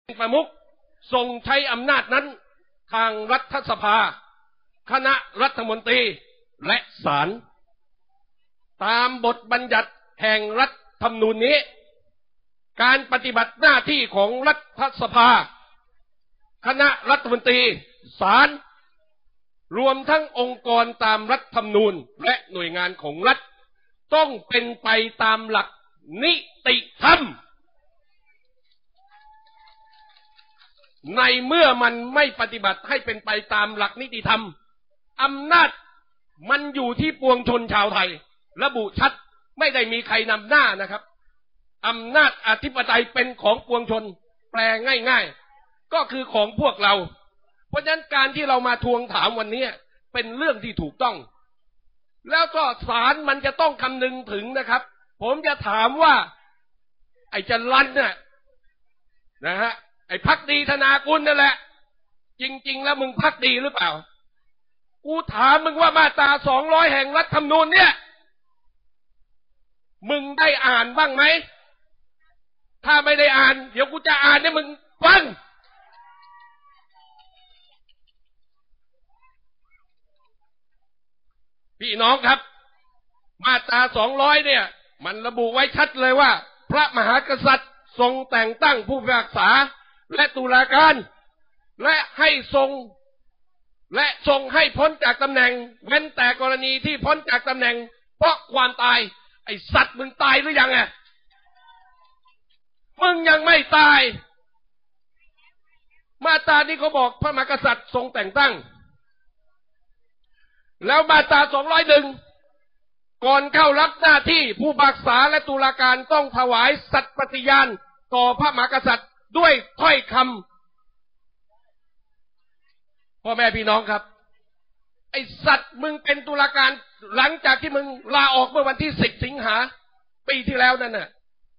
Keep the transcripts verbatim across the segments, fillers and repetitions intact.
ประมุขทรงใช้อำนาจนั้นทางรัฐสภาคณะรัฐมนตรีและศาลตามบทบัญญัติแห่งรัฐธรรมนูญนี้การปฏิบัติหน้าที่ของรัฐสภาคณะรัฐมนตรีศาลรวมทั้งองค์กรตามรัฐธรรมนูญและหน่วยงานของรัฐต้องเป็นไปตามหลักนิติธรรมในเมื่อมันไม่ปฏิบัติให้เป็นไปตามหลักนิติธรรมอำนาจมันอยู่ที่ปวงชนชาวไทยระบุชัดไม่ได้มีใครนำหน้านะครับอำนาจอธิปไตยเป็นของปวงชนแปลง่ายๆก็คือของพวกเราเพราะฉะนั้นการที่เรามาทวงถามวันนี้เป็นเรื่องที่ถูกต้องแล้วก็ศาลมันจะต้องคำนึงถึงนะครับผมจะถามว่าไอ้จันรันเนี่ยนะฮะไอ้ภักดีธนากุลนั่นแหละจริงๆแล้วมึงภักดีหรือเปล่ากูถามมึงว่ามาตราสองร้อยแห่งรัฐธรรมนูญเนี่ยมึงได้อ่านบ้างไหมถ้าไม่ได้อ่านเดี๋ยวกูจะอ่านให้มึงฟังพี่น้องครับมาตราสองร้อยเนี่ยมันระบุไว้ชัดเลยว่าพระมหากษัตริย์ทรงแต่งตั้งผู้พิพากษาและตุลาการและให้ทรงและทรงให้พ้นจากตำแหน่งเว้นแต่กรณีที่พ้นจากตำแหน่งเพราะความตายไอ้สัตว์มึงตายหรือยังไงมึงยังไม่ตายมาตรานี้เขาบอกพระมหากษัตริย์ทรงแต่งตั้งแล้วมาตราสองร้อยหนึ่งก่อนเข้ารับหน้าที่ผู้พิพากษาและตุลาการต้องถวายสัตย์ปฏิญาณต่อพระมหากษัตริย์ด้วยถ้อยคำพ่อแม่พี่น้องครับไอสัตว์มึงเป็นตุลาการหลังจากที่มึงลาออกเมื่อวันที่สิบสิงหาปีที่แล้วนั่นน่ะ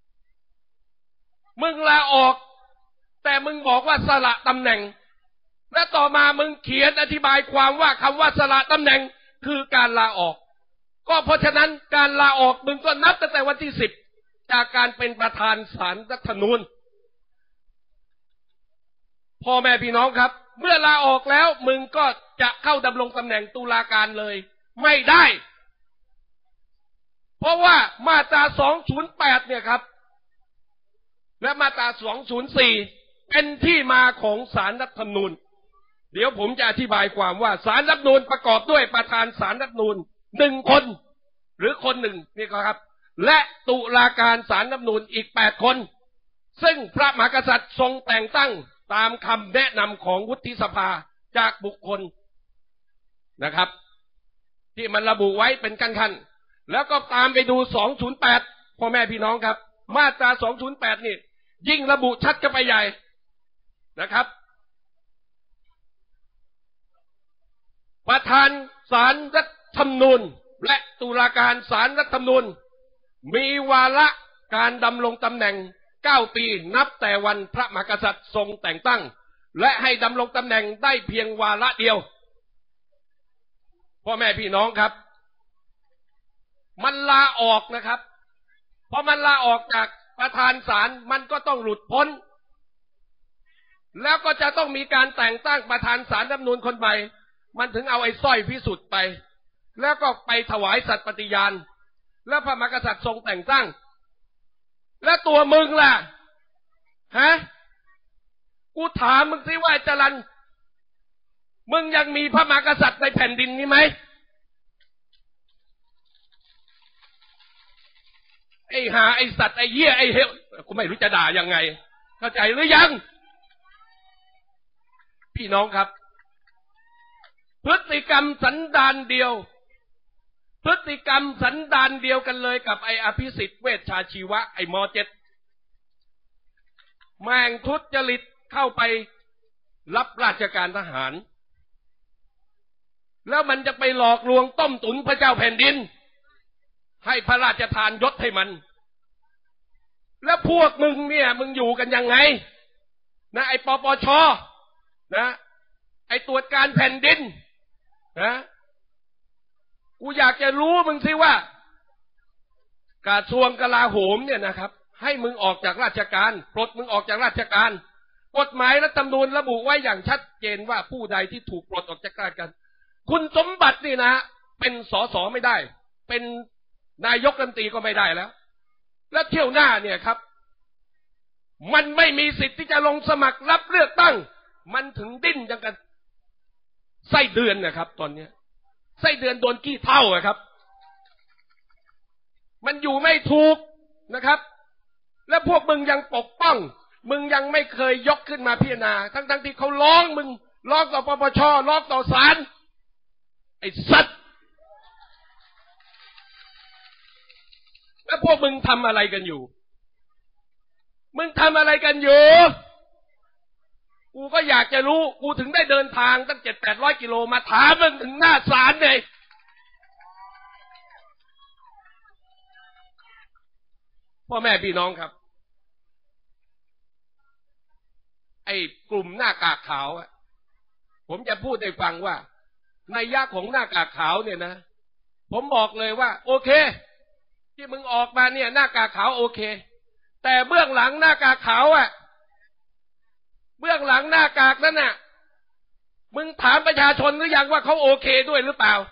มึงลาออกแต่มึงบอกว่าสละตำแหน่งและต่อมามึงเขียนอธิบายความว่าคำว่าสละตำแหน่งคือการลาออกก็เพราะฉะนั้นการลาออกมึงก็นับตั้งแต่วันที่สิบจากการเป็นประธานศาลรัฐธรรมนูญพ่อแม่พี่น้องครับเมื่อลาออกแล้วมึงก็จะเข้าดำรงตำแหน่งตุลาการเลยไม่ได้เพราะว่ามาตราสองร้อยแปดเนี่ยครับและมาตราสองร้อยสี่เป็นที่มาของศาลรัฐธรรมนูญเดี๋ยวผมจะอธิบายความว่าศาลรัฐธรรมนูญประกอบด้วยประธานศาลรัฐธรรมนูญหนึ่งคนหรือคนหนึ่งนี่ครับและตุลาการศาลรัฐธรรมนูญอีกแปดคนซึ่งพระมหากษัตริย์ทรงแต่งตั้งตามคำแนะนำของวุฒิสภาจากบุคคลนะครับที่มันระบุไว้เป็นขั้นๆแล้วก็ตามไปดูสองร้อยแปดพ่อแม่พี่น้องครับมาตราสองร้อยแปดนี่ยิ่งระบุชัดกันไปใหญ่นะครับประธานศาลรัฐธรรมนูญและตุลาการศาลรัฐธรรมนูญมีวาระการดำรงตำแหน่งเก้าปีนับแต่วันพระมหากษัตริย์ทรงแต่งตั้งและให้ดำรงตำแหน่งได้เพียงวาระเดียวพ่อแม่พี่น้องครับมันลาออกนะครับพอมันลาออกจากประธานศาลมันก็ต้องหลุดพ้นแล้วก็จะต้องมีการแต่งตั้งประธานศาลรัฐธรรมนูญคนใหม่มันถึงเอาไอ้สร้อยพิสุทธิ์ไปแล้วก็ไปถวายสัตย์ปฏิญาณแล้วพระมหากษัตริย์ทรงแต่งตั้งแล้วตัวมึงล่ะฮะกูถามมึงสิว่าจรัญมึงยังมีพระมหากษัตริย์ในแผ่นดินนี้ไหมไอ้หาไอ้สัตว์ไอ้เหี้ยไอ้เหี้ยกูไม่รู้จะด่ายังไงเข้าใจหรือยังพี่น้องครับพฤติกรรมสันดานเดียวพฤติกรรมสันดานเดียวกันเลยกับไอ้อภิสิทธิ์เวชชาชีวะไอ้มอเจ็ดแม่งทุจริตเข้าไปรับราชการทหารแล้วมันจะไปหลอกลวงต้มตุ๋นพระเจ้าแผ่นดินให้พระราชทานยศให้มันแล้วพวกมึงเนี่ยมึงอยู่กันยังไงนะไอ้ปปชนะไอ้ตรวจการแผ่นดินนะกูอยากจะรู้มึงสิว่ากระทรวงกลาโหมเนี่ยนะครับให้มึงออกจากราชการปลดมึงออกจากราชการกฎหมายรัฐธรรมนูญระบุไว้อย่างชัดเจนว่าผู้ใดที่ถูกปลดออกจากราชการคุณสมบัตินี่นะเป็นสสไม่ได้เป็นนายกรัฐมนตรีก็ไม่ได้แล้วและเที่ยวหน้าเนี่ยครับมันไม่มีสิทธิ์ที่จะลงสมัครรับเลือกตั้งมันถึงดิ้นจังกันไส้เดือนนะครับตอนนี้ไส้เดือนโดนขี้เท่าอะครับมันอยู่ไม่ถูกนะครับและพวกมึงยังปกป้องมึงยังไม่เคยยกขึ้นมาพิจารณาทั้งทั้งที่เขาร้องมึงร้องต่อปปชร้องต่อศาลไอ้สัตว์แล้วพวกมึงทำอะไรกันอยู่มึงทำอะไรกันอยู่กูก็อยากจะรู้กูถึงได้เดินทางตั้งเจ็ดแปดร้อยกิโลมาถามมึงถึงหน้าศาลเลยพ่อแม่พี่น้องครับไอ้กลุ่มหน้ากากขาวอะผมจะพูดให้ฟังว่านัยยะของหน้ากากขาวเนี่ยนะผมบอกเลยว่าโอเคที่มึงออกมาเนี่ยหน้ากากขาวโอเคแต่เบื้องหลังหน้ากากขาวอะเบื้องหลังหน้ากากนั่นน่ะมึงถามประชาชนหรือยังว่าเขาโอเคด้วยหรือเปล่า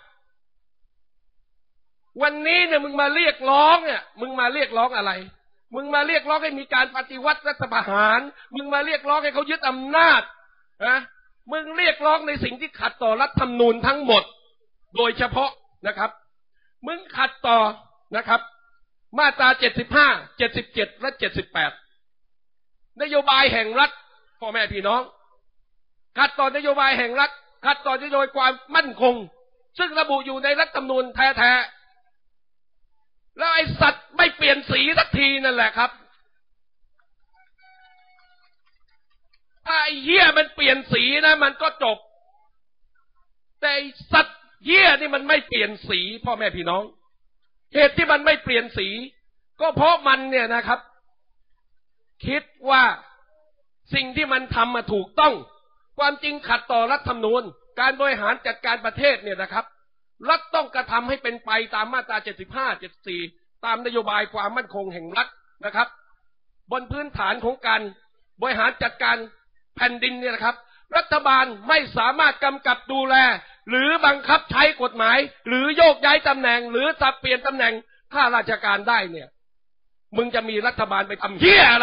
วันนี้เนี่ยมึงมาเรียกร้องเนี่ยมึงมาเรียกร้องอะไรมึงมาเรียกร้องให้มีการปฏิวัติรัฐประหารมึงมาเรียกร้องให้เขายึดอำนาจนะมึงเรียกร้องในสิ่งที่ขัดต่อรัฐธรรมนูญทั้งหมดโดยเฉพาะนะครับมึงขัดต่อนะครับมาตราเจ็ดสิบห้า เจ็ดสิบเจ็ดและเจ็ดสิบแปดนโยบายแห่งรัฐพ่อแม่พี่น้องขัดต่อนโยบายแห่งรัฐขัดต่อนโยบายความมั่นคงซึ่งระบุอยู่ในรัฐธรรมนูญแท้ๆแล้วไอ้สัตว์ไม่เปลี่ยนสีสักทีนั่นแหละครับถ้าไอ้เหี้ยมันเปลี่ยนสีนะมันก็จบแต่ไอ้สัตว์เหี้ยนี่มันไม่เปลี่ยนสีพ่อแม่พี่น้องเหตุที่มันไม่เปลี่ยนสีก็เพราะมันเนี่ยนะครับคิดว่าสิ่งที่มันทำมาถูกต้องความจริงขัดต่อรัฐธรรมนูญการบริหารจัดการประเทศเนี่ยนะครับรัฐต้องกระทำให้เป็นไปตามมาตราเจ็ดสิบห้า เจ็ดสิบสี่ตามนโยบายความมั่นคงแห่งรัฐนะครับบนพื้นฐานของการบริหารจัดการแผ่นดินเนี่ยนะครับรัฐบาลไม่สามารถกำกับดูแลหรือบังคับใช้กฎหมายหรือโยกย้ายตำแหน่งหรือสับเปลี่ยนตำแหน่งข้าราชการได้เนี่ยมึงจะมีรัฐบาลไปทำเหี้ยอะไร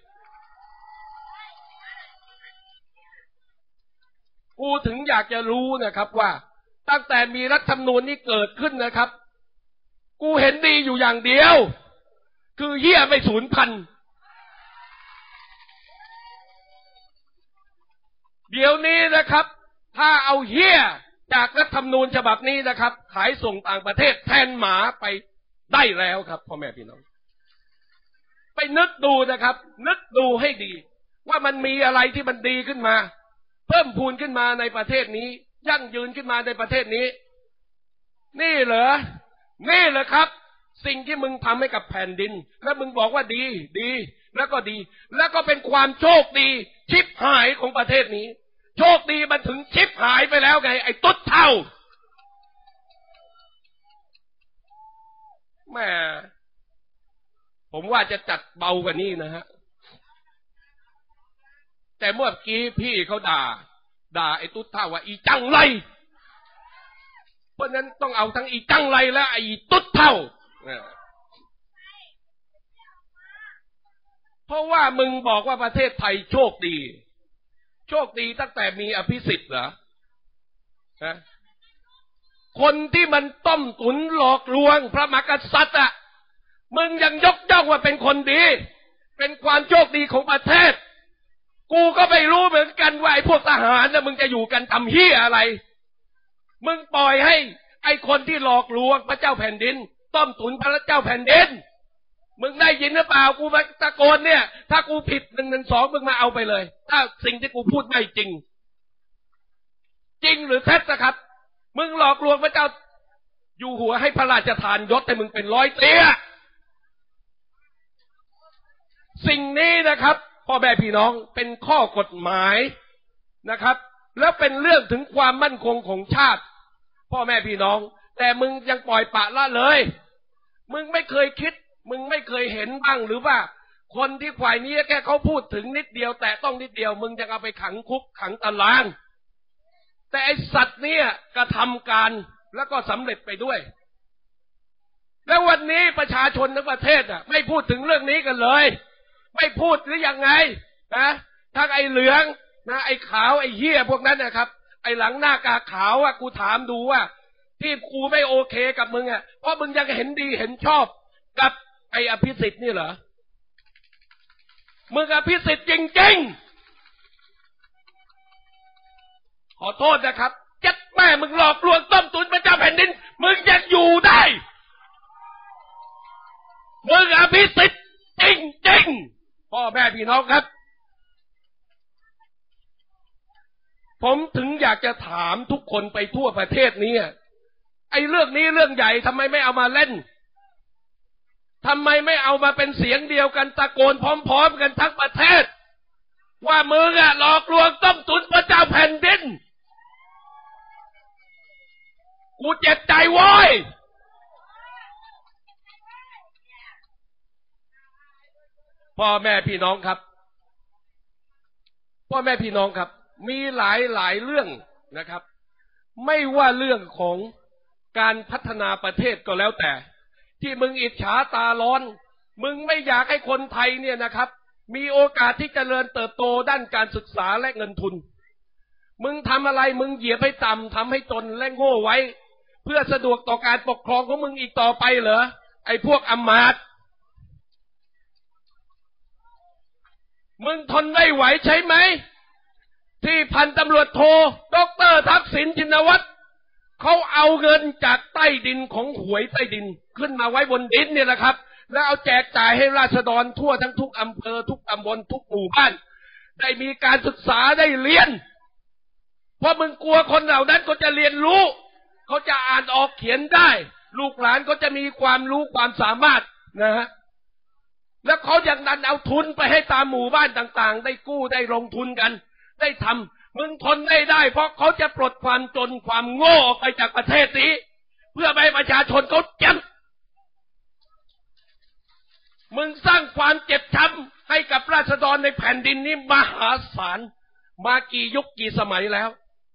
กูถึงอยากจะรู้นะครับว่าตั้งแต่มีรัฐธรรมนูญนี้เกิดขึ้นนะครับกูเห็นดีอยู่อย่างเดียวคือเหี้ยไม่สูญพันธุ์เดี๋ยวนี้นะครับถ้าเอาเหี้ยจากรัฐธรรมนูญฉบับนี้นะครับขายส่งต่างประเทศแทนหมาไปได้แล้วครับพ่อแม่พี่น้องไปนึกดูนะครับนึกดูให้ดีว่ามันมีอะไรที่มันดีขึ้นมาเพิ่มพูนขึ้นมาในประเทศนี้ยั่งยืนขึ้นมาในประเทศนี้นี่เหรอนี่เหรอครับสิ่งที่มึงทำให้กับแผ่นดินแล้วมึงบอกว่าดีดีแล้วก็ดีแล้วก็เป็นความโชคดีชิบหายของประเทศนี้โชคดีมันถึงชิบหายไปแล้วไงไอ้ตุ๊ดเท่าแม่ผมว่าจะจัดเบากว่านี้นะฮะแต่เมื่อกี้พี่เขาด่าด่าไอ้ตุ๊ดเท่าว่าอีจังไรเพราะนั้นต้องเอาทั้งอีจังไรและไอ้ตุ๊ดเท่าเพราะว่ามึงบอกว่าประเทศไทยโชคดีโชคดีตั้งแต่มีอภิสิทธิ์เหรอฮะคนที่มันต้มตุ๋นหลอกลวงพระมหากษัตริย์อ่ะมึงยังยกย่องว่าเป็นคนดีเป็นความโชคดีของประเทศกูก็ไม่รู้เหมือนกันว่าไอ้พวกทหารน่ะมึงจะอยู่กันทำเหี้ยอะไรมึงปล่อยให้ไอ้คนที่หลอกลวงพระเจ้าแผ่นดินต้มตุ๋นพระเจ้าแผ่นดินมึงได้ยินหรือเปล่ากูมาตะโกนเนี่ยถ้ากูผิดหนึ่งหนึ่งสองมึงมาเอาไปเลยถ้าสิ่งที่กูพูดไม่จริงจริงหรือเท็จนะครับมึงหลอกลวงพระเจ้าอยู่หัวให้พระราชทานยศให้มึงเป็นร้อยเตี้ยสิ่งนี้นะครับพ่อแม่พี่น้องเป็นข้อกฎหมายนะครับแล้วเป็นเรื่องถึงความมั่นคงของชาติพ่อแม่พี่น้องแต่มึงยังปล่อยปละละเลยมึงไม่เคยคิดมึงไม่เคยเห็นบ้างหรือว่าคนที่ฝ่ายนี้แค่เขาพูดถึงนิดเดียวแต่ต้องนิดเดียวมึงจะเอาไปขังคุกขังตารางแต่ไอสัตว์เนี่ยกระทำการแล้วก็สำเร็จไปด้วยแล้ววันนี้ประชาชนทั้งประเทศอ่ะไม่พูดถึงเรื่องนี้กันเลยไม่พูดหรือยังไงนะทั้งไอเหลืองนะไอขาวไอเหี้ยพวกนั้นนะครับไอหลังหน้ากากขาวอ่ะกูถามดูว่าที่กูไม่โอเคกับมึงอ่ะเพราะมึงยังเห็นดีเห็นชอบกับไออภิสิทธิ์นี่เหรอมึงอภิสิทธิ์จริงๆขอโทษนะครับจัดแม่มึงหลอกลวงต้มตุนพระเจ้าแผ่นดินมึงยังอยู่ได้มึงอภิสิทธิ์จริงๆพ่อแม่พี่น้องครับผมถึงอยากจะถามทุกคนไปทั่วประเทศนี้ไอ้เรื่องนี้เรื่องใหญ่ทำไมไม่เอามาเล่นทำไมไม่เอามาเป็นเสียงเดียวกันตะโกนพร้อมๆกันทั้งประเทศว่ามึงอะหลอกลวงต้มตุนพระเจ้าแผ่นดินกูเจ็บใจโว้ยพ่อแม่พี่น้องครับพ่อแม่พี่น้องครับมีหลายหลายเรื่องนะครับไม่ว่าเรื่องของการพัฒนาประเทศก็แล้วแต่ที่มึงอิจฉาตาร้อนมึงไม่อยากให้คนไทยเนี่ยนะครับมีโอกาสที่จเจริญเติบโตด้านการศึกษาและเงินทุนมึงทำอะไรมึงเหยียบให้ต่ำทำให้จนและโง่ไว้เพื่อสะดวกต่อการปกครองของมึงอีกต่อไปเหรอไอ้พวกอำมาตย์มึงทนไม่ไหวใช่ไหมที่พันตำรวจโทดร.ทักษิณชินวัตรเขาเอาเงินจากใต้ดินของหวยใต้ดินขึ้นมาไว้บนดินเนี่ยแหละครับแล้วเอาแจกจ่ายให้ราษฎรทั่วทั้งทุกอำเภอทุกตำบลทุกหมู่บ้านได้มีการศึกษาได้เรียนเพราะมึงกลัวคนเหล่านั้นก็จะเรียนรู้เขาจะอ่านออกเขียนได้ลูกหลานก็จะมีความรู้ความสามารถนะฮะแล้วเขาอย่างนั้นเอาทุนไปให้ตามหมู่บ้านต่างๆได้กู้ได้ลงทุนกันได้ทำมึงทนไม่ได้เพราะเขาจะปลดความจนความโง่ออกไปจากประเทศนี้เพื่อให้ประชาชนเขาเจ็บมึงสร้างความเจ็บช้ำให้กับราษฎรในแผ่นดินนี้มหาศาลมากี่ยุคกี่สมัยแล้ว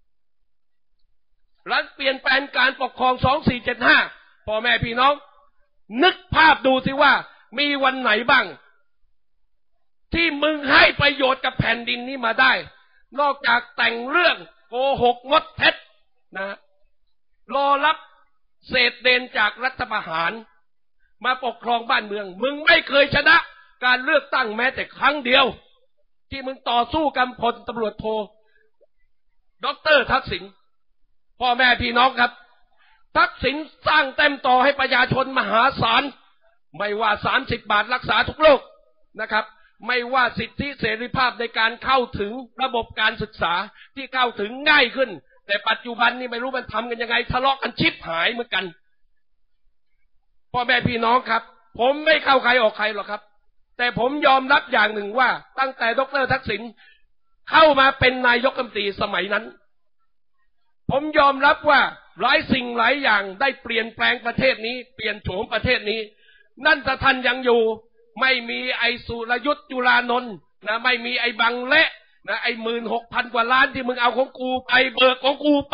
หลังเปลี่ยนแปลงการปกครองสองสี่เจ็ดห้าพ่อแม่พี่น้องนึกภาพดูสิว่ามีวันไหนบ้างที่มึงให้ประโยชน์กับแผ่นดินนี้มาได้นอกจากแต่งเรื่องโกหกงดเท็จนะรอรับเศษเดนจากรัฐประหารมาปกครองบ้านเมืองมึงไม่เคยชนะการเลือกตั้งแม้แต่ครั้งเดียวที่มึงต่อสู้กับพลตำรวจโทดร.ทักษิณพ่อแม่พี่น้องครับทักษิณสร้างเต็มต่อให้ประชาชนมหาศาลไม่ว่าสามสิบบาทรักษาทุกโรคนะครับไม่ว่าสิทธิเสรีภาพในการเข้าถึงระบบการศึกษาที่เข้าถึงง่ายขึ้นแต่ปัจจุบันนี่ไม่รู้มันทำกันยังไงทะเลาะกันชิบหายเหมือนกันพ่อแม่พี่น้องครับผมไม่เข้าใครออกใครหรอกครับแต่ผมยอมรับอย่างหนึ่งว่าตั้งแต่ดร.ทักษิณเข้ามาเป็นนายกรัฐมนตรีสมัยนั้นผมยอมรับว่าหลายสิ่งหลายอย่างได้เปลี่ยนแปลงประเทศนี้เปลี่ยนโฉมประเทศนี้นั่นถ้าท่านยังอยู่ไม่มีไอสุรยุทธ์จุลานนท์นะไม่มีไอบังเละนะไอหมื่นหกพันกว่าล้านที่มึงเอาของกูไปเบิกของกูไป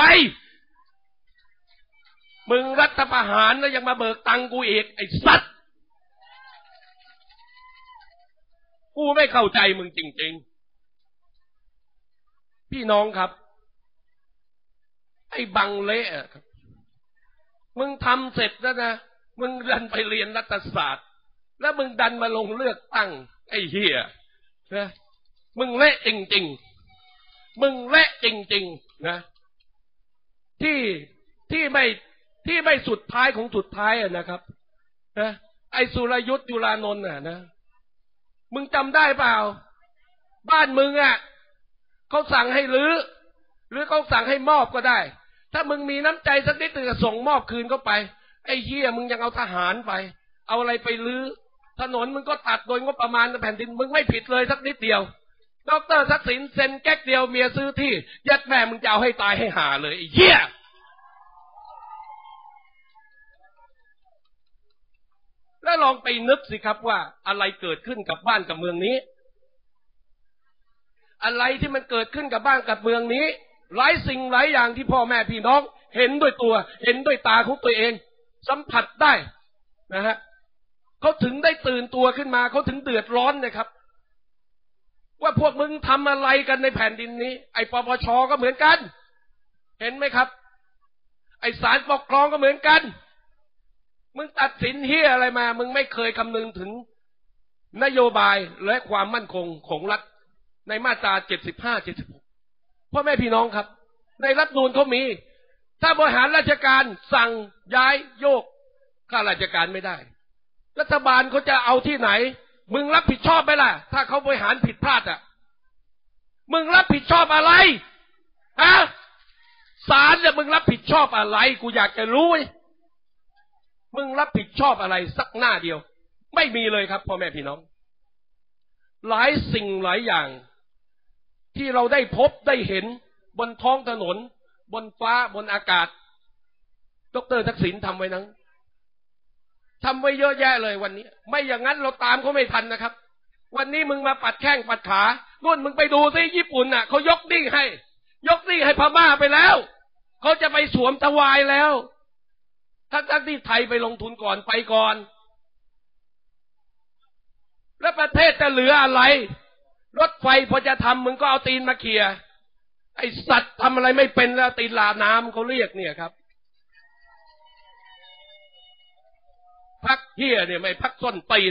มึงรัฐประหารแล้วยังมาเบิกตังกูอีกไอสัตว์กูไม่เข้าใจมึงจริงๆพี่น้องครับไอ้บังเละครับมึงทำเสร็จแล้วนะมึงดันไปเรียนรัฐศาสตร์แล้วมึงดันมาลงเลือกตั้งไอ้เหี้ยนะมึงเละจริงๆมึงเละจริงๆนะที่ที่ไม่ที่ไม่สุดท้ายของสุดท้ายอ่ะนะครับนะไอ้สุรยุทธ์จุลานนท์น่ะนะมึงจำได้เปล่าบ้านมึงอ่ะเขาสั่งให้รื้อหรือเขาสั่งให้มอบก็ได้ถ้ามึงมีน้ำใจสักนิดนึงส่งมอบคืนเข้าไปไอ้เหี้ยมึงยังเอาทหารไปเอาอะไรไปรื้อถนนมึงก็ตัดโดยงบประมาณแผ่นดินมึงไม่ผิดเลยสักนิดเดียวดร.ทักษิณเซ็นแก๊กเดียวเมียซื้อที่ยัดแม่มึงจะเอาให้ตายให้หาเลยไอ้เหี้ยแล้วลองไปนึกสิครับว่าอะไรเกิดขึ้นกับบ้านกับเมืองนี้อะไรที่มันเกิดขึ้นกับบ้านกับเมืองนี้หลายสิ่งหลายอย่างที่พ่อแม่พี่น้องเห็นด้วยตัวเห็นด้วยตาของตัวเองสัมผัสได้นะฮะเขาถึงได้ตื่นตัวขึ้นมาเขาถึงเดือดร้อนนะครับว่าพวกมึงทำอะไรกันในแผ่นดินนี้ไอ้ปปชก็เหมือนกันเห็นไหมครับไอ้ศาลปกครองก็เหมือนกันมึงตัดสินเหี้ยอะไรมามึงไม่เคยคำนึงถึงนโยบายและความมั่นคงของรัฐในมาตราเจ็ดสิบห้า เจ็ดสิบหกพ่อแม่พี่น้องครับในรัฐธรรมนูญเขามีถ้าบริหารราชการสั่งย้ายโยกข้าราชการไม่ได้รัฐบาลเขาจะเอาที่ไหนมึงรับผิดชอบไหมล่ะถ้าเขาบริหารผิดพลาดอ่ะมึงรับผิดชอบอะไรฮะศาลเนี่ยมึงรับผิดชอบอะไรกูอยากจะรู้มึงรับผิดชอบอะไรสักหน้าเดียวไม่มีเลยครับพ่อแม่พี่น้องหลายสิ่งหลายอย่างที่เราได้พบได้เห็นบนท้องถนนบนฟ้าบนอากาศดร.ทักษิณทำไว้นั้นทำไว้เยอะแยะเลยวันนี้ไม่อย่างนั้นเราตามเขาไม่ทันนะครับวันนี้มึงมาปัดแข้งปัดขานู่นมึงไปดูซิญี่ปุ่นน่ะเขายกหนี้ให้ยกหนี้ให้พม่าไปแล้วเขาจะไปสวมทวายแล้วทั้งๆที่ไทยไปลงทุนก่อนไปก่อนแล้วประเทศจะเหลืออะไรรถไฟพอจะทำมึงก็เอาตีนมาเขี่ยไอสัตว์ทำอะไรไม่เป็นแล้วตีนลาน้ำเขาเรียกเนี่ยครับพักเหี้ยเนี่ยไม่พักส้นตีน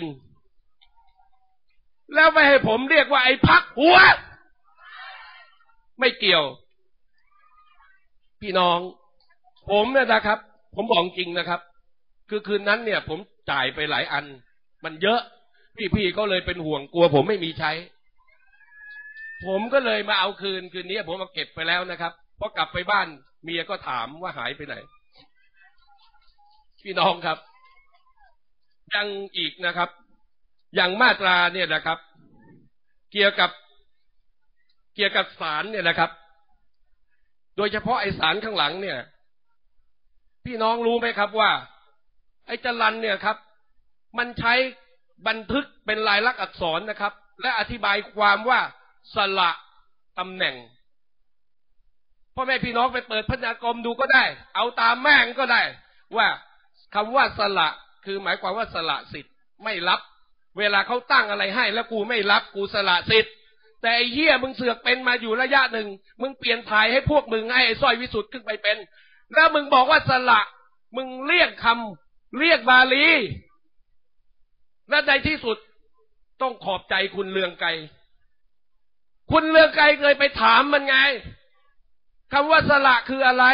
แล้วไม่ให้ผมเรียกว่าไอ้พักหัวไม่เกี่ยวพี่น้องผมเนี่ยนะครับผมบอกจริงนะครับคือคืนนั้นเนี่ยผมจ่ายไปหลายอันมันเยอะพี่ๆก็เลยเป็นห่วงกลัวผมไม่มีใช้ผมก็เลยมาเอาคืนคืนนี้ผมเอาเก็บไปแล้วนะครับพอกลับไปบ้านเมียก็ถามว่าหายไปไหนพี่น้องครับยังอีกนะครับอย่างมาตราเนี่ยนะครับเกี่ยวกับเกี่ยวกับศาลเนี่ยนะครับโดยเฉพาะไอ้ศาลข้างหลังเนี่ยพี่น้องรู้ไหมครับว่าไอ้จรัญเนี่ยครับมันใช้บันทึกเป็นลายลักษณ์อักษรนะครับและอธิบายความว่าสละตำแหน่งพ่อแม่พี่น้องไปเปิดพจนานุกรมดูก็ได้เอาตามแม่งก็ได้ว่าคำว่าสละคือหมายความว่าสละสิทธิ์ไม่รับเวลาเขาตั้งอะไรให้แล้วกูไม่รับกูสละสิทธิ์แต่ไอ้เหี้ยมึงเสือกเป็นมาอยู่ระยะหนึ่งมึงเปลี่ยนถ่ายให้พวกมึงให้ไอ้สร้อยวิสุทธิ์ขึ้นไปเป็นแล้วมึงบอกว่าสละมึงเรียกคำเรียกบาลีและในที่สุดต้องขอบใจคุณเลืองไกรคุณเลืองไกรเคยไปถามมันไงคำว่าสละคืออะไร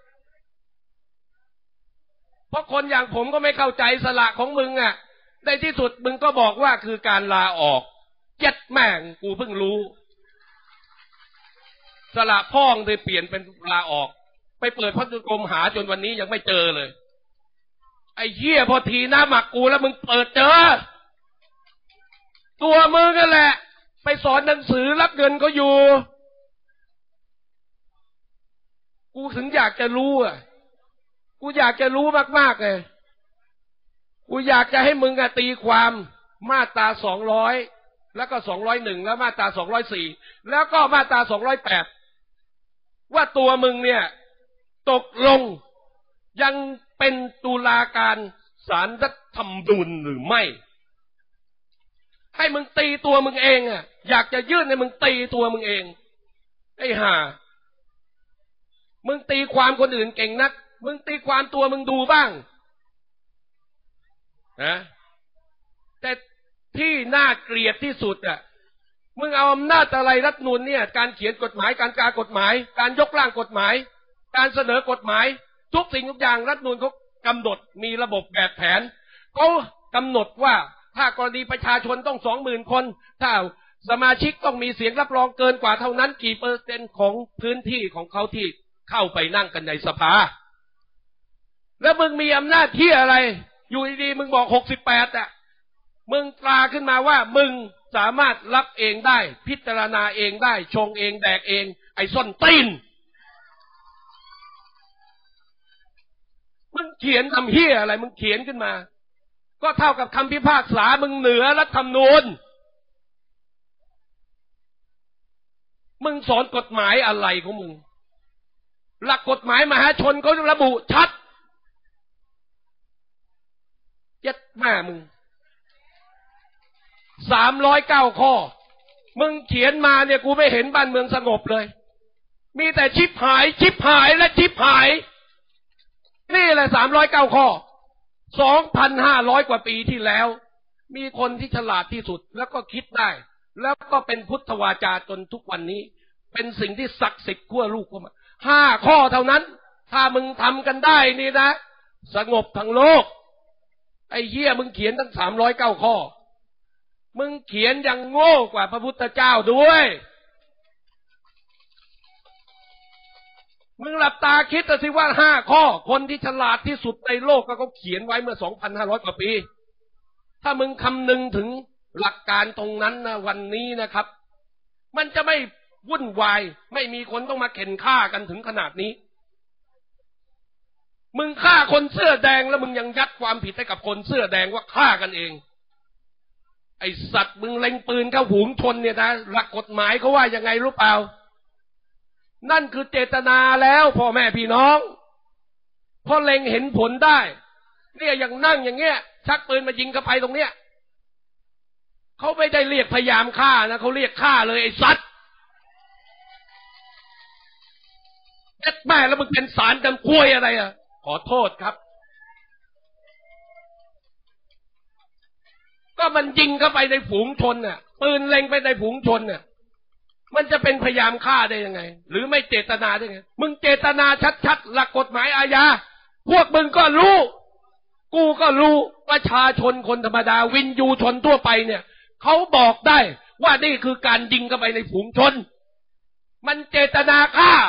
เพราะคนอย่างผมก็ไม่เข้าใจสละของมึงอ่ะในที่สุดมึงก็บอกว่าคือการลาออกเจ็ดแม่งกูเพิ่งรู้สละพ่องเลยเปลี่ยนเป็นลาออกไปเปิดพจนานุกรมหาจนวันนี้ยังไม่เจอเลยไอ้เหี้ยพอทีหน้าหมักกูแล้วมึงเปิดเจอตัวมึงนั่นแหละไปสอนหนังสือรับเงินก็อยู่กูถึงอยากจะรู้อ่ะกูอยากจะรู้มากๆเลยกูอยากจะให้มึงอะตีความมาตราสองร้อยแล้วก็สองร้อยหนึ่งแล้วมาตราสองร้อยสี่แล้วก็มาตราสองร้อยแปดว่าตัวมึงเนี่ยตกลงยังเป็นตุลาการศาลรัฐธรรมนูญหรือไม่ให้มึงตีตัวมึงเองอ่ะอยากจะยื่นให้มึงตีตัวมึงเองไอ้ห่ามึงตีความคนอื่นเก่งนักมึงตีความตัวมึงดูบ้างนะแต่ที่น่าเกลียดที่สุดอ่ะมึงเอาอำนาจอะไรรัฐธรรมนูญเนี่ยการเขียนกฎหมายการกากฎหมายการยกร่างกฎหมายการเสนอกฎหมายทุกสิ่งทุกอย่างรัฐธรรมนูญเขากำหนดมีระบบแบบแผนเขากำหนดว่าถ้ากรณีประชาชนต้องสองหมื่นคนถ้าสมาชิกต้องมีเสียงรับรองเกินกว่าเท่านั้นกี่เปอร์เซ็นต์ของพื้นที่ของเขาที่เข้าไปนั่งกันในสภาแล้วมึงมีอำนาจที่อะไรอยู่ดีๆมึงบอกหกสิบแปดอ่ะมึงตราขึ้นมาว่ามึงสามารถรับเองได้พิจารณาเองได้ชงเองแดกเองไอ้ส้นตีนมึงเขียนทำเหี้ยอะไรมึงเขียนขึ้นมาก็เท่ากับคำพิพากษามึงเหนือรัฐธรรมนูญมึงสอนกฎหมายอะไรของมึงหลักกฎหมายมหาชนเขาระบุชัดยัดแม่มึงสามร้อยเก้าข้อมึงเขียนมาเนี่ยกูไม่เห็นบ้านเมืองสงบเลยมีแต่ชิบหายชิบหายและชิบหายนี่แหละสามร้อยเก้าข้อสองพันห้าร้อยกว่าปีที่แล้วมีคนที่ฉลาดที่สุดแล้วก็คิดได้แล้วก็เป็นพุทธวาจาจนทุกวันนี้เป็นสิ่งที่ศักดิ์สิทธิ์ขั้วลูกเข้ามาห้าข้อเท่านั้นถ้ามึงทำกันได้นี่นะสงบทั้งโลกไอ้เหี้ยมึงเขียนตั้งสามร้อยเก้าข้อมึงเขียนยังโง่กว่าพระพุทธเจ้าด้วยมึงหลับตาคิดสิว่าห้าข้อคนที่ฉลาดที่สุดในโลกก็เขาเขียนไว้เมื่อ สองพันห้าร้อย กว่าปีถ้ามึงคำนึงถึงหลักการตรงนั้นนะวันนี้นะครับมันจะไม่วุ่นวายไม่มีคนต้องมาเข็นฆ่ากันถึงขนาดนี้มึงฆ่าคนเสื้อแดงแล้วมึงยังยัดความผิดให้กับคนเสื้อแดงว่าฆ่ากันเองไอสัตว์มึงเล็งปืนเข้าฝูงชนเนี่ยนะหลักกฎหมายเขาว่ายังไงรู้เปล่านั่นคือเจตนาแล้วพ่อแม่พี่น้องพอเล็งเห็นผลได้เนี่ยอย่างนั่งอย่างเงี้ยชักปืนมายิงเข้าไปตรงเนี้ยเขาไม่ได้เรียกพยายามฆ่านะเขาเรียกฆ่าเลยไอ้สัตว์เอ็ดแม่แล้วมึงเป็นสารกันกล้วยอะไรอ่ะขอโทษครับก็มันยิงเข้าไปในฝูงชนน่ะปืนเล็งไปในฝูงชนน่ะมันจะเป็นพยายามฆ่าได้ยังไงหรือไม่เจตนาได้ไงมึงเจตนาชัดๆหลักกฎหมายอาญาพวกมึงก็รู้กูก็รู้ประชาชนคนธรรมดาวินยูชนทั่วไปเนี่ยเขาบอกได้ว่านี่คือการยิงเข้าไปในฝูงชนมันเจตนาฆ่า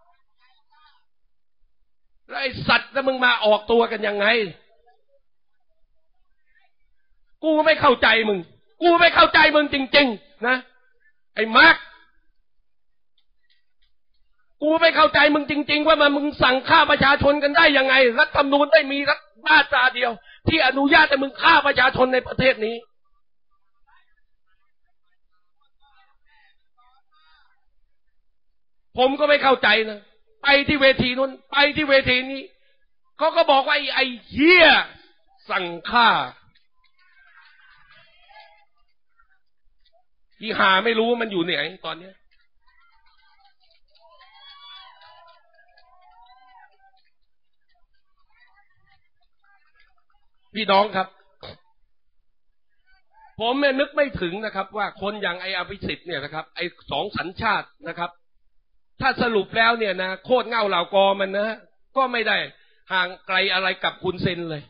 แล้วไอ้สัตว์แล้วมึงมาออกตัวกันยังไงกูไม่เข้าใจมึงกูไม่เข้าใจมึงจริงๆนะไอ้มาร์คกูไม่เข้าใจมึงจริงๆว่ามันมึงสั่งฆ่าประชาชนกันได้ยังไงรัฐธรรมนูญได้มีรัฐมาตราเดียวที่อนุญาตให้มึงฆ่าประชาชนในประเทศนี้ผมก็ไม่เข้าใจนะไปที่เวทีนู้นไปที่เวทีนี้เขาก็บอกว่าไอ้ไอ้เหี้ยสั่งฆ่าที่หาไม่รู้มันอยู่ไหนตอนนี้พี่น้องครับผมเนี่ยนึกไม่ถึงนะครับว่าคนอย่างไอ้อภิสิทธิ์เนี่ยนะครับไอ้สองสัญชาตินะครับถ้าสรุปแล้วเนี่ยนะโคตรเง่าเหล่ากอมันนะก็ไม่ได้ห่างไกลอะไรกับฮุนเซนเลย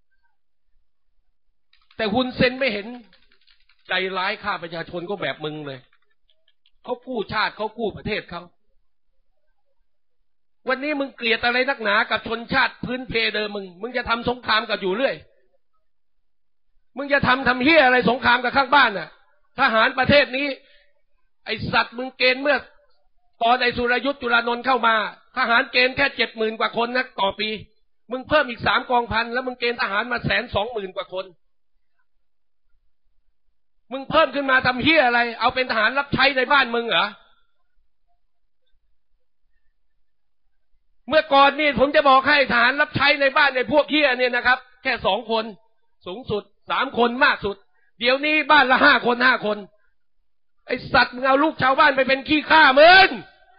แต่ฮุนเซนไม่เห็นใจร้ายฆ่าประชาชนก็แบบมึงเลยเขากู้ชาติเขากู้ประเทศเขาวันนี้มึงเกลียดอะไรนักหนากับชนชาติพื้นเพเดิมมึงมึงจะทำสงครามกับอยู่เรื่อยมึงจะทำทำเหี้ยอะไรสงครามกับข้างบ้านน่ะทหารประเทศนี้ไอสัตว์มึงเกณฑ์เมื่อตอนไอสุรยุทธ์จุลานนท์เข้ามาทหารเกณฑ์แค่เจ็ดหมื่นกว่าคนนะต่อปีมึงเพิ่มอีกสามกองพันแล้วมึงเกณฑ์ทหารมาแสนสองหมื่นกว่าคนมึงเพิ่มขึ้นมาทำเหี้ยอะไรเอาเป็นทหารรับใช้ในบ้านมึงเหรอเมื่อก่อนนี่ผมจะบอกให้ทหารรับใช้ในบ้านในพวกเหี้ยเนี่ยนะครับแค่สองคนสูงสุดสามคนมากสุดเดี๋ยวนี้บ้านละห้าคนห้าคนไอสัตว์มึงเอาลูกชาวบ้านไปเป็นขี้ข้ามึง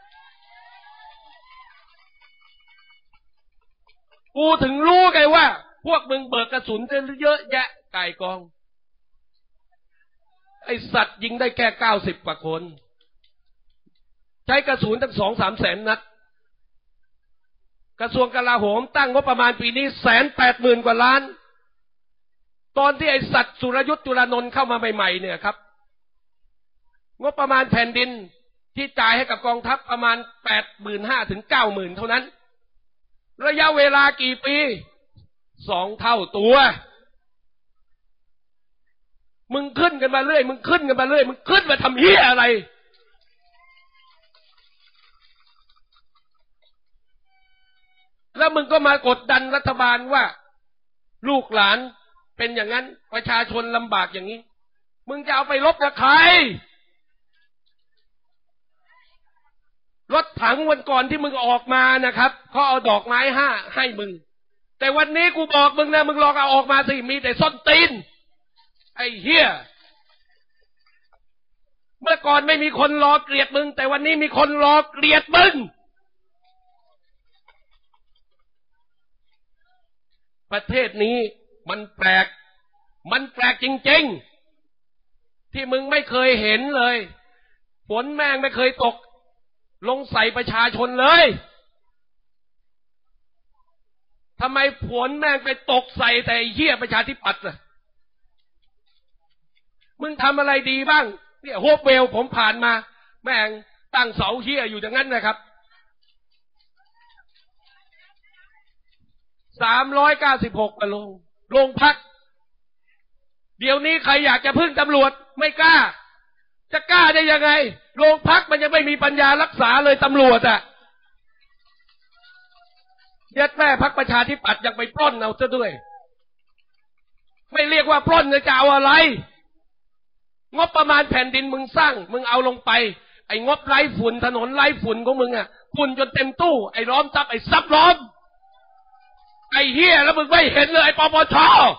กูถึงรู้ไงว่าพวกมึงเบิกกระสุนเยอะแยะไก่กองไอสัตว์ยิงได้แค่เก้าสิบกว่าคนใช้กระสุนตั้งสองสามแสนนัดกระทรวงกลาโหมตั้งงบประมาณปีนี้แสนแปดหมื่นกว่าล้านตอนที่ไอสัตว์สุรยุทธ์จุลานนท์เข้ามาใหม่ๆเนี่ยครับงบประมาณแผ่นดินที่จ่ายให้กับกองทัพประมาณแปดหมื่นห้าถึงเก้าหมื่นเท่านั้นระยะเวลากี่ปีสองเท่าตัวมึงขึ้นกันมาเรื่อยมึงขึ้นกันมาเรื่อยมึงขึ้นมาทำเหี้ยอะไรแล้วมึงก็มากดดันรัฐบาลว่าลูกหลานเป็นอย่างนั้นประชาชนลำบากอย่างนี้มึงจะเอาไปลบกับใครรถถังวันก่อนที่มึงออกมานะครับเขาเอาดอกไม้ห้าให้มึงแต่วันนี้กูบอกมึงนะมึงลองเอาออกมาสิมีแต่ส้นตีนไอ้เหี้ยเมื่อก่อนไม่มีคนรอเกลียดมึงแต่วันนี้มีคนรอเกลียดมึงประเทศนี้มันแปลกมันแปลกจริงๆที่มึงไม่เคยเห็นเลยฝนแม่งไม่เคยตกลงใส่ประชาชนเลยทำไมฝนแม่งไปตกใส่แต่เหี้ยประชาธิปัตย์ล่ะมึงทำอะไรดีบ้างเนี่ยโฮปเวลผมผ่านมาแม่งตั้งเสาเหี้ยอยู่อย่างนั้นนะครับสามร้อยเก้าสิบหกกว่าโรงโรงพักเดี๋ยวนี้ใครอยากจะพึ่งตำรวจไม่กล้าจะกล้าได้ยังไงโรงพักมันยังไม่มีปัญญารักษาเลยตำรวจอ่ะยัดแม่พรรคประชาธิปัตย์ยังไปปล้นเอาซะด้วยไม่เรียกว่าปล้นจะเอาอะไรงบประมาณแผ่นดินมึงสร้างมึงเอาลงไปไอ้งบไร้ฝุ่นถนนไร้ฝุ่นของมึงอ่ะฝุ่นจนเต็มตู้ไอ้ล้อมทับไอ้ซับล้อมไอ้เหี้ยแล้วมึงไม่เห็นเลยไอ้ปปช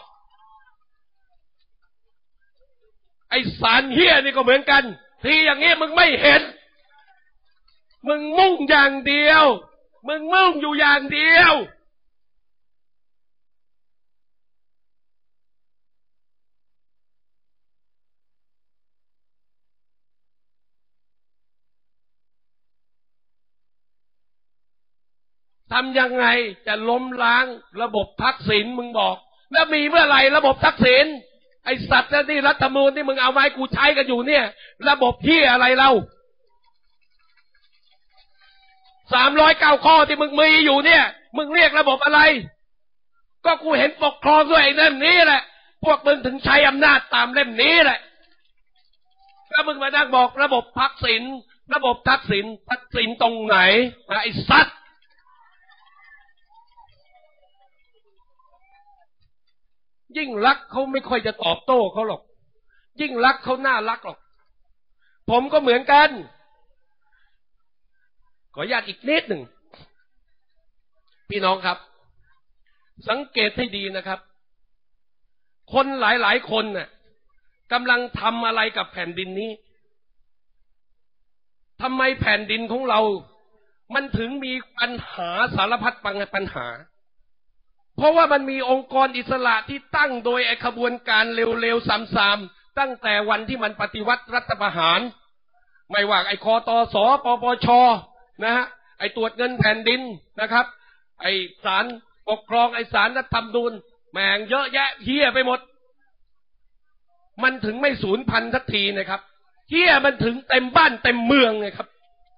ไอ้สารเหี้ยนี่ก็เหมือนกันทีอย่างนี้มึงไม่เห็นมึงมุ่งอย่างเดียวมึงมุ่งอยู่อย่างเดียวทำยังไงจะล้มล้างระบบทักษิณมึงบอกแล้วมีเมื่อไหร่ระบบทักษิณไอสัตว์นี่รัฐธรรมนูญที่มึงเอาไว้กูใช้กันอยู่เนี่ยระบบที่อะไรเราสามร้อยเก้าข้อที่มึงมีอยู่เนี่ยมึงเรียกระบบอะไรก็กูเห็นปกครองด้วยไอ้เล่มนี้แหละพวกมึงถึงใช้อำนาจตามเล่มนี้แหละแล้วมึงมานั่งบอกระบบทักษิณระบบทักษิณทักษิณตรงไหนไอ้สัตว์ยิ่งรักเขาไม่ค่อยจะตอบโต้เขาหรอกยิ่งรักเขาน่ารักหรอกผมก็เหมือนกันขออนุญาตอีกนิดหนึ่งพี่น้องครับสังเกตให้ดีนะครับคนหลายๆคนน่ะกำลังทำอะไรกับแผ่นดินนี้ทำไมแผ่นดินของเรามันถึงมีปัญหาสารพัดปัญหาเพราะว่ามันมีองค์กรอิสระที่ตั้งโดยไอ้ขบวนการเร็วๆซ้ำๆตั้งแต่วันที่มันปฏิวัติรัฐประหารไม่ว่าไอ้คตสปปชนะฮะไอ้ตรวจเงินแผ่นดินนะครับไอ้ศาลปกครองไอ้ศาลรัฐธรรมนูญแม่งเยอะแยะเหี้ยไปหมดมันถึงไม่สูญพันธุ์สักทีนะครับเหี้ยมันถึงเต็มบ้านเต็มเมืองเลยครับ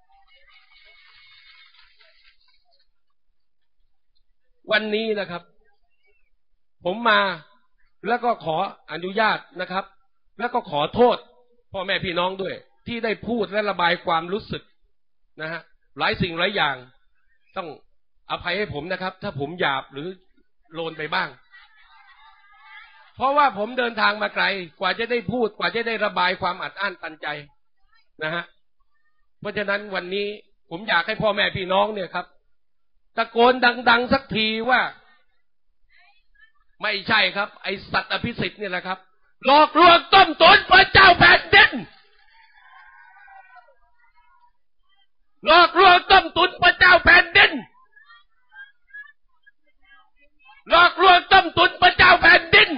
วันนี้นะครับผมมาแล้วก็ขออนุญาตนะครับแล้วก็ขอโทษพ่อแม่พี่น้องด้วยที่ได้พูดและระบายความรู้สึกนะฮะหลายสิ่งหลายอย่างต้องอภัยให้ผมนะครับถ้าผมหยาบหรือโลนไปบ้างเพราะว่าผมเดินทางมาไกลกว่าจะได้พูดกว่าจะได้ระบายความอัดอั้นตันใจนะฮะเพราะฉะนั้นวันนี้ผมอยากให้พ่อแม่พี่น้องเนี่ยครับตะโกนดังๆสักทีว่าไม่ใช่ครับไอสัตว์อภิสิทธิ์นี่แหละครับหลอกลวงต้มตุ๋นพระเจ้าแผ่นดินหลอกลวงต้มตุ๋นพระเจ้าแผ่นดินหลอกลวงต้มตุ๋นพระเจ้าแผ่นดิน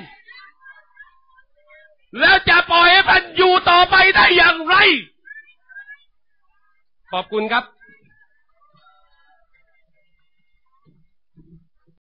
แล้วจะปล่อยให้มันอยู่ต่อไปได้อย่างไรขอบคุณครับ